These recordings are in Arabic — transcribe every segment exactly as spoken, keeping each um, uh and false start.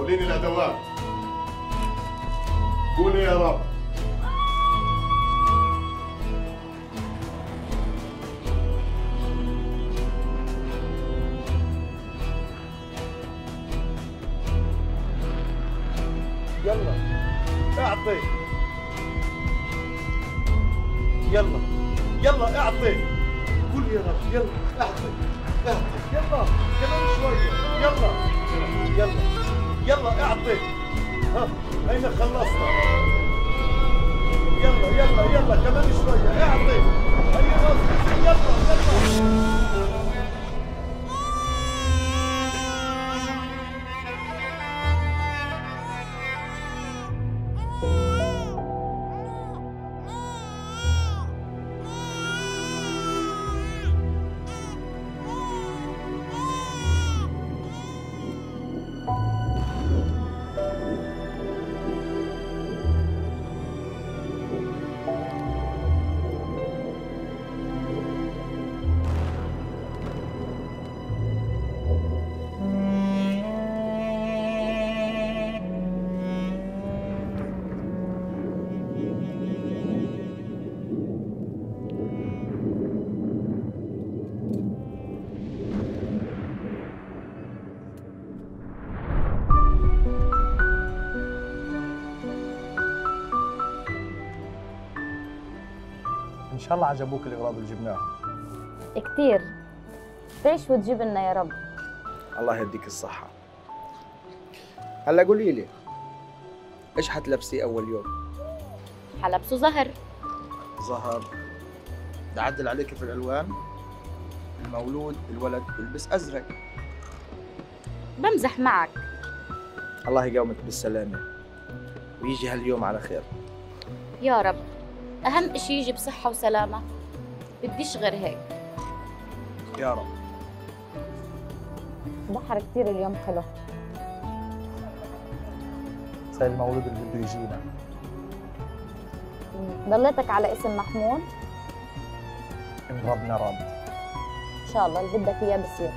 حوالين الادوات. قولي يا رب. يلا اعطي. يلا يلا اعطي. قول يا رب. يلا اعطي اعطي. يلا كمان شوية. يلا يلا يلا اعطي. ها هينا خلصنا. يلا يلا يلا كمان شوية. اعطي. هيا خلص. يلا يلا. إن شاء الله عجبوك الأغراض اللي جبناهم. كتير. تعيش وتجيب لنا يا رب. الله يديك الصحة. هلا قولي لي ايش حتلبسي أول يوم؟ حلبسه زهر. زهر. بدي أعدل عليك في الألوان. المولود الولد بيلبس أزرق. بمزح معك. الله يقومك بالسلامة ويجي هاليوم على خير. يا رب. أهم إشي يجي بصحة وسلامة. بديش غير هيك. يا رب. بحر كتير اليوم حلو. زي المولود اللي بده يجينا. ضليتك على اسم محمود؟ إن ربنا راد. إن شاء الله اللي بدك إياه بصير.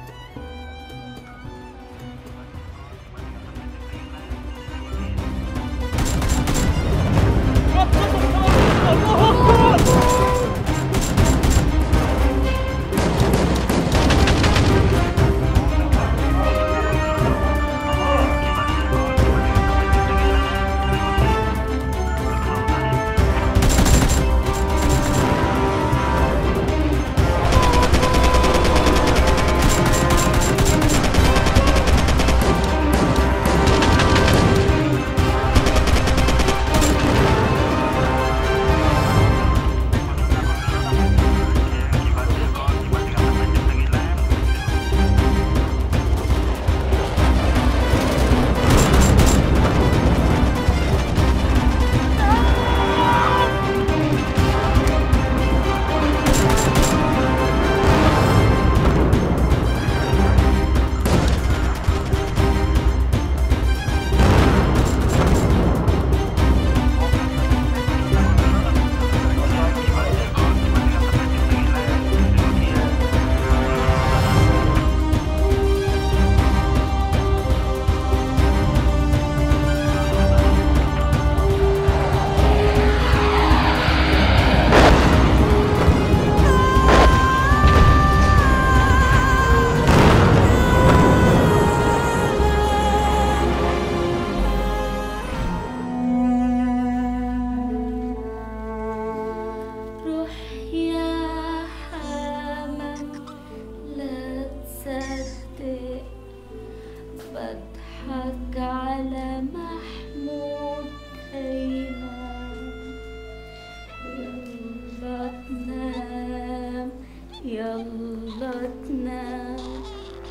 يلا تنام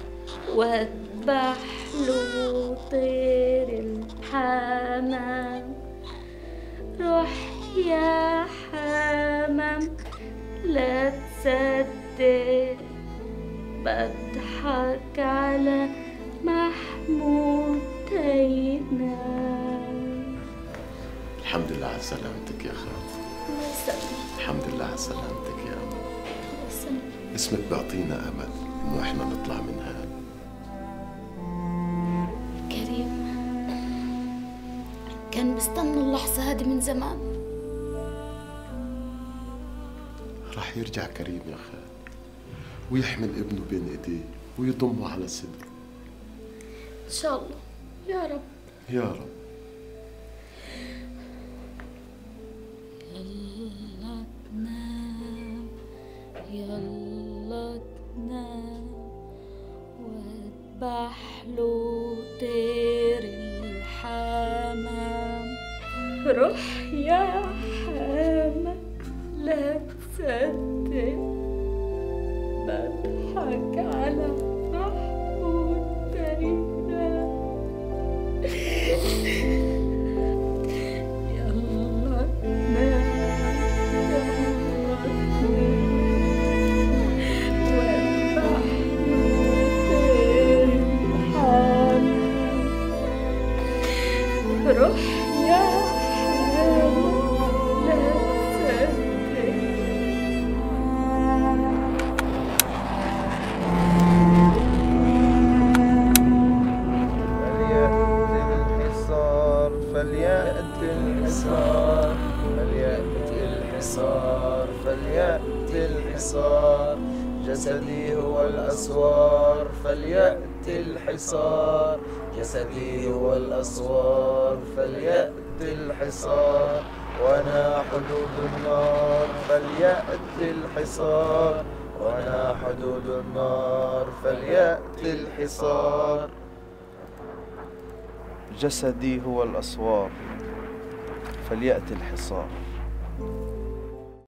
واذبح له طير الحمام. روح يا حمام لا تصدق بضحك على محمود ينام. الحمد لله على سلامتك يا خالد. الله يسلمك. الحمد لله على سلامتك يا أمل. الله يسلمك. اسمك بيعطينا أمل إنه إحنا نطلع من هان. كريم مستنى اللحظة هذه من زمان. رح يرجع كريم يا خال، ويحمل ابنه بين ايديه ويضمه على صدره. إن شاء الله يا رب. يا رب. يلا تنام يلا تنام واذبح له طير الحمام. روح يا حامة لا تصدق، بضحك على محمود تيران. يلا تنام يلا تنام واذبح له طير الحمام. روح يا حامة لا تصدق. فليأتي الحصار فليأتي الحصار فليأتي الحصار جسدي هو الأسوار. فليأتي الحصار جسدي هو الأسوار. فليأتي الحصار وأنا حدود النار. فليأتي الحصار وأنا حدود النار. فليأتي الحصار جسدي هو الأسوار. فليأتي الحصار.